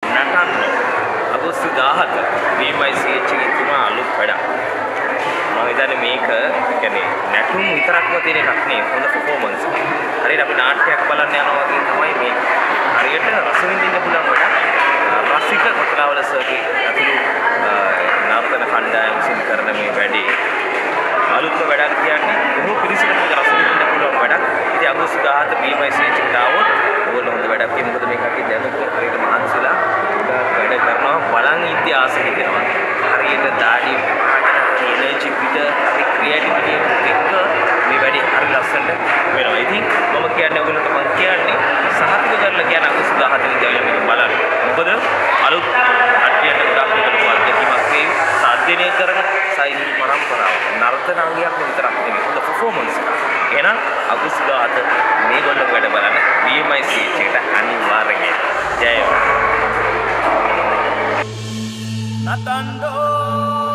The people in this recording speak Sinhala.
නටන්න අගෝස්තු 17 BMICH එකේ තියෙන අලුත් වැඩක්. මම හිතන්නේ මේක කියන්නේ නැටුම් විතරක්ම තියෙන එකක් නෙවෙයි හොඳ පර්ෆෝමන්ස් එක. හරියට අපි නාට්‍යයක් බලන්න යනවා වගේ තමයි මේක. හරියට රස විඳින්න පුළුවන් වැඩක්. රසික කොටලාවල සර්ගේ අතුළු නාට්‍ය කණ්ඩායම සිදු කරන මේ වැඩේ අලුත්ම වැඩක් කියන්නේ බොහෝ පිරිසකට රස විඳින්න පුළුවන් වැඩක්. ඉතින් අගෝස්තු 17 BMICH එකට ආවොත් ඕගොල්ලෝ හොඳ වැඩක් කියන මොකද මේක අපි දැනුත් හරියට මහන්සිලා වැඩ කරනවා බලන් ඉති ආස හිතෙනවා. හරියට දාඩි එනර්ජි පිට හරි ක්‍රියේටිවිටි එක මේ වැඩි හරි ලස්සනට වෙනවා. ඉතින් මම කියන්නේ ඔයගොල්ලන්ට මම කියන්නේ සහතික කරලා කියන අගෝස්තු 17 ඉඳලා මේක බලන්න. මොකද අලුත් අට්ටියට ගොඩක් විතර වර්ධකීමක් වේ. සාධ්‍යනය කරන සයිනික පරම්පරාව. නර්තනාංගයක් විතරක් නෙවෙයි. හොඳ පර්ෆෝමන්ස් එකක්. එහෙනම් අගෝස්තු 17 මේගොල්ලෝ වැඩ බලන්න BMICH එකට අනිවාර්යයෙන්. ජය වේවා. Natando